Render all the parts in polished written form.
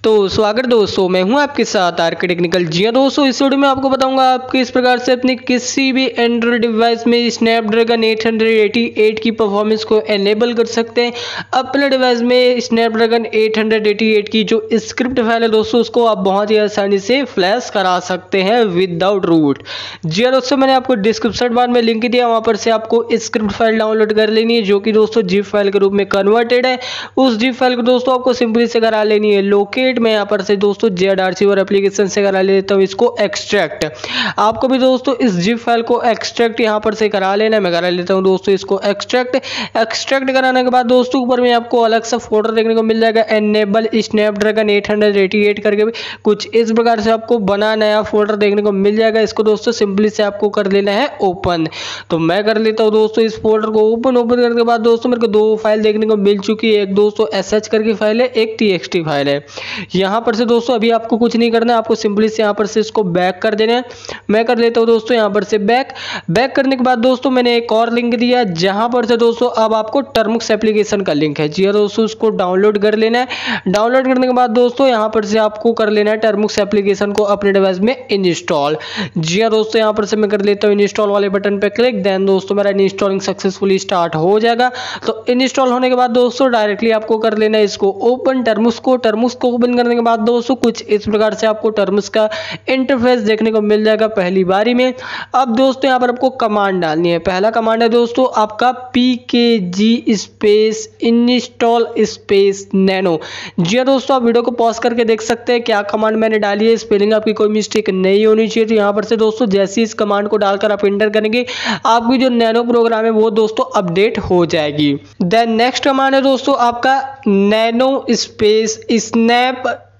तो स्वागत दोस्तों, मैं हूं आपके साथ आरके टेक्निकल। जी हां दोस्तों, इस वीडियो में आपको बताऊंगा आप किस प्रकार से अपने किसी भी एंड्रॉइड डिवाइस में स्नैपड्रैगन 888 की परफॉर्मेंस को एनेबल कर सकते हैं। अपने डिवाइस में स्नैपड्रैगन 888 की जो स्क्रिप्ट फाइल है दोस्तों, उसको आप बहुत ही आसानी से फ्लैश करा सकते हैं विदाउट रूट। जी हां दोस्तों, मैंने आपको डिस्क्रिप्शन बार में लिंक दिया, वहां पर से आपको स्क्रिप्ट फाइल डाउनलोड कर लेनी है, जो कि दोस्तों जिप फाइल के रूप में कन्वर्टेड है। उस जिप फाइल को दोस्तों आपको सिंपली से करा लेनी है लोकेट। मैं यहाँ पर से दोस्तों ZRC और एप्लीकेशन से करा लेता हूँ इसको एक्सट्रैक्ट। आपको भी दोस्तों इस जिप फाइल को एक्सट्रैक्ट यहाँ पर से करा लेना है। मैं करा लेता हूँ दोस्तों इसको एक्सट्रैक्ट कराने के बाद दोस्तों ऊपर में आपको अलग सा फोल्डर देखने को मिल जाएगा, एनेबल स्नैपड्रैगन 888 करके कुछ इस प्रकार से आपको बना नया फोल्डर देखने को मिल जाएगा। इसको दोस्तों सिंपली से आपको कर लेना है ओपन। तो मैं कर लेता हूँ दोस्तों इस फोल्डर को ओपन करने के बाद दोस्तों मेरे को दो फाइल देखने को मिल चुकी है। एक दोस्तों SH करके फाइल है, एक TXT फाइल है। यहाँ पर से दोस्तों अभी आपको कुछ नहीं करना है, आपको सिंपली से यहाँ पर से इसको बैक कर देना है। मैं कर लेता हूँ दोस्तों यहाँ पर से बैक करने के बाद दोस्तों मैंने एक और लिंक दिया, जहाँ पर से दोस्तों अब आपको टर्मुक्स एप्लीकेशन का लिंक है। जी हाँ दोस्तों, उसको डाउनलोड कर लेना है। डाउनलोड करने के बाद दोस्तों यहाँ पर से आपको कर लेना है टर्मुक्स एप्लीकेशन को अपने डिवाइस में इंस्टॉल। जी हाँ दोस्तों, यहाँ पर से मैं कर लेता हूँ इंस्टॉल वाले बटन पर क्लिक। देन दोस्तों मेरा इंस्टॉलिंग सक्सेसफुली स्टार्ट हो जाएगा। तो इंस्टॉल होने के बाद दोस्तों डायरेक्टली आपको कर लेना है इसको ओपन। टर्मुक्स को ओपन करने के बाद दोस्तों कुछ इस प्रकार से आपको टर्म्स का इंटरफेस देखने को मिल जाएगा पहली बारी में। अब दोस्तों यहाँ पर आपको कमांड डालनी है। पहला कमांड है दोस्तों आपका pkg space install space nano. जी हाँ दोस्तों, आप वीडियो को पॉज करके देख सकते हैं क्या कमांड मैंने डाली है। स्पेलिंग आपकी कोई मिस्टेक नहीं होनी चाहिए। तो यहाँ पर से दोस्तों जैसे इस कमांड को डालकर आप इंटर करेंगे, आपकी जो नैनो प्रोग्राम है वो दोस्तों अपडेट हो जाएगी। देन नेक्स्ट कमांड है दोस्तों आपका नैनो स्पेस स्नैप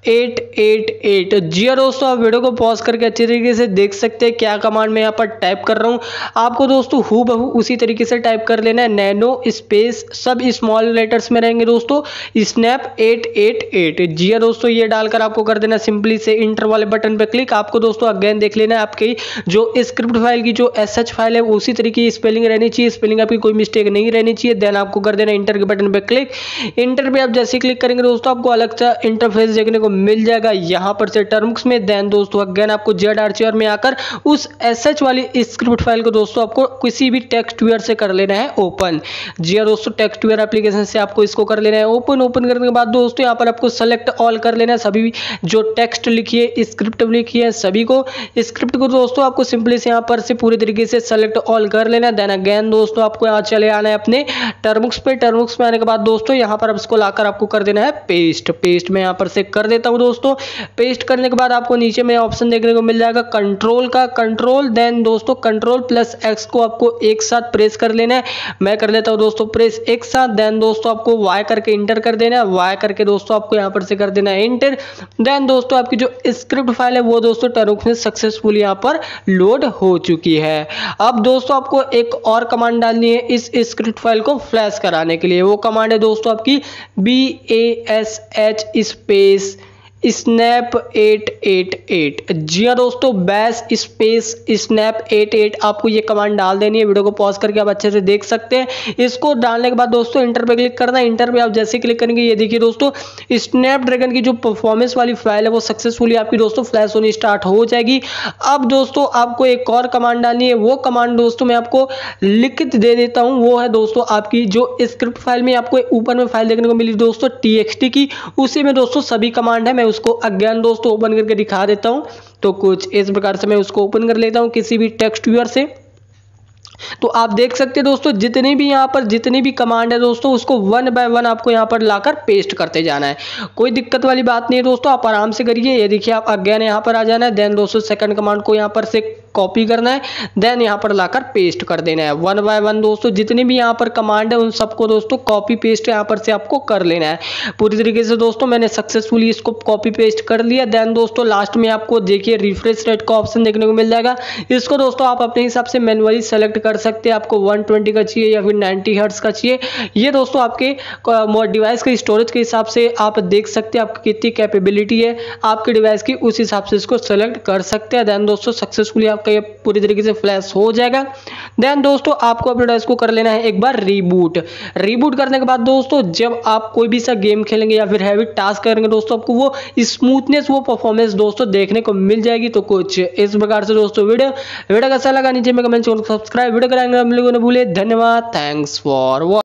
888। जी हाँ दोस्तों, आप वीडियो को पॉज करके अच्छी तरीके से देख सकते हैं क्या कमांड मैं यहाँ पर टाइप कर रहा हूँ। आपको दोस्तों हूबहू उसी तरीके से टाइप कर लेना है। नैनो स्पेस सब स्मॉल लेटर्स में रहेंगे दोस्तों स्नैप 888। जी हाँ दोस्तों, ये डालकर आपको कर देना सिंपली से इंटर वाले बटन पे क्लिक। आपको दोस्तों अगेन देख लेना है आपकी जो स्क्रिप्ट फाइल की जो SH फाइल है उसी तरीके की स्पेलिंग रहनी चाहिए। स्पेलिंग आपकी कोई मिस्टेक नहीं रहनी चाहिए। देन आपको कर देना इंटर के बटन पे क्लिक। इंटर पे आप जैसे क्लिक करेंगे दोस्तों आपको अलग सा इंटरफेस देखने को मिल जाएगा यहाँ पर से टर्म्स में। देन दोस्तों अगेन आपको ZRC में आकर उस SH वाली स्क्रिप्ट फाइल को दोस्तों आपको किसी भी टेक्स्ट व्यूअर से कर लेना है ओपन। जी हाँ दोस्तों, टेक्स्ट व्यूअर एप्लीकेशन से आपको इसको कर लेना है ओपन करने के बाद दोस्तों यहाँ पर आपको सेलेक्ट ऑल कर लेना है। सभी जो टेक्स्ट लिखी है स्क्रिप्ट लिखी है सभी को स्क्रिप्ट को दोस्तों आपको सिंपली से यहाँ पर से पूरी तरीके से सेलेक्ट ऑल कर लेना है। देन अगेन दोस्तों आपको यहाँ चले आना है अपने टर्मुक्स पे। टर्मुक्स में आने के बाद दोस्तों यहाँ पर इसको लाकर आपको कर देना है पेस्ट में यहाँ पर से कर देता हूँ दोस्तों। पेस्ट करने के बाद आपको नीचे में ऑप्शन देखने को मिल जाएगा कंट्रोल। देन दोस्तों Ctrl+X को आपको एक साथ प्रेस कर लेना है। मैं कर लेता हूँ दोस्तों प्रेस एक साथ। देन दोस्तों आपको Y करके इंटर कर देना है। Y करके दोस्तों आपको यहाँ पर से कर देना है इंटर। देन दोस्तों आपकी जो स्क्रिप्ट फाइल है वो दोस्तों टर्मुक्स में सक्सेसफुली यहाँ पर लोड हो चुकी है। अब दोस्तों आपको एक और कमांड डालनी है इस स्क्रिप्ट फाइल को फ्लैश कराने के लिए। वो कमांड है दोस्तों आपकी BASH स्पेस स्नैप 888। जी हाँ दोस्तों, बैश स्पेस स्नैप 88 आपको ये कमांड डाल देनी है। वीडियो को पॉज करके आप अच्छे से देख सकते हैं। इसको डालने के बाद दोस्तों इंटर पे क्लिक करना है। इंटर पे आप जैसे क्लिक करेंगे ये देखिए दोस्तों स्नैपड्रैगन की जो परफॉर्मेंस वाली फाइल है वो सक्सेसफुली आपकी दोस्तों फ्लैश होनी स्टार्ट हो जाएगी। अब दोस्तों आपको एक और कमांड डालनी है। वो कमांड दोस्तों मैं आपको लिखित दे देता हूँ। वो है दोस्तों आपकी जो स्क्रिप्ट फाइल में आपको ऊपर में फाइल देखने को मिली दोस्तों TXT की, उसी में दोस्तों सभी कमांड है। मैं उसको अगेन दोस्तों ओपन करके दिखा देता हूं। तो कुछ इस प्रकार से मैं उसको ओपन कर लेता हूं किसी भी टेक्स्ट व्यूअर से। तो आप देख सकते हैं दोस्तों जितनी भी कमांड है दोस्तों उसको वन बाय वन आपको यहाँ पर लाकर पेस्ट करते जाना है। कोई दिक्कत वाली बात नहीं है दोस्तों, आप आराम से करिए। ये देखिए आप अगेन यहाँ पर आ जाना है। देन दोस्तों सेकंड कमांड को यहाँ पर से कॉपी करना है। देन यहाँ पर लाकर पेस्ट कर देना है वन बाय वन दोस्तों। जितनी भी यहाँ पर कमांड है उन सबको दोस्तों कॉपी पेस्ट यहाँ पर से आपको कर लेना है पूरी तरीके से। दोस्तों मैंने सक्सेसफुली इसको कॉपी पेस्ट कर लिया। देन दोस्तों लास्ट में आपको देखिए रिफ्रेश रेट का ऑप्शन देखने को मिल जाएगा। इसको दोस्तों आप अपने हिसाब से मैनुअली सेलेक्ट कर सकते हैं। आपको 120 का चाहिए या फिर 90 हर्ट्ज का चाहिए, ये दोस्तों आपके डिवाइस के स्टोरेज के हिसाब से आप देख सकते हैं आपकी कितनी कैपेबिलिटी है आपके डिवाइस की, उस हिसाब से इसको सेलेक्ट कर सकते हैं। देन दोस्तों सक्सेसफुली आपकी आपका ये पूरी तरीके से फ्लैश हो जाएगा। देन दोस्तों आपको अपने डिवाइस को कर लेना है एक बार रीबूट। रीबूट करने के बाद दोस्तों जब आप कोई भी सा गेम खेलेंगे या फिर हैवी टास्क करेंगे दोस्तों, आपको वो स्मूथनेस, वो परफॉर्मेंस दोस्तों देखने को मिल जाएगी। तो कुछ इस प्रकार से दोस्तों वीडियो कैसा लगा नीचे में कमेंट, सब्सक्राइब वीडियो कराएंगे हम लोगों ने भूले। धन्यवाद, थैंक्स फॉर वॉचिंग।